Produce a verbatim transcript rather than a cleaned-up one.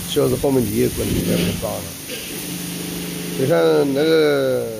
小时报名第一个，应该不高了。你看那个。